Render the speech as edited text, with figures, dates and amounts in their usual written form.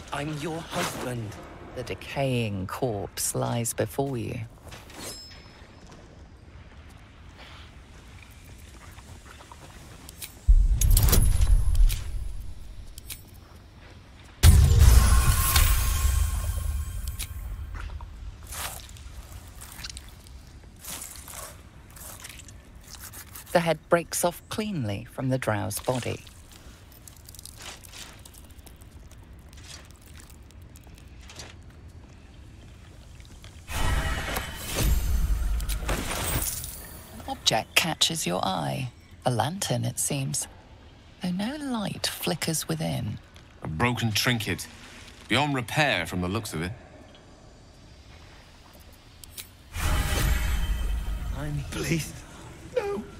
I'm your husband. The decaying corpse lies before you. The head breaks off cleanly from the drow's body. An object catches your eye. A lantern, it seems, though no light flickers within. A broken trinket. Beyond repair from the looks of it. Please, no.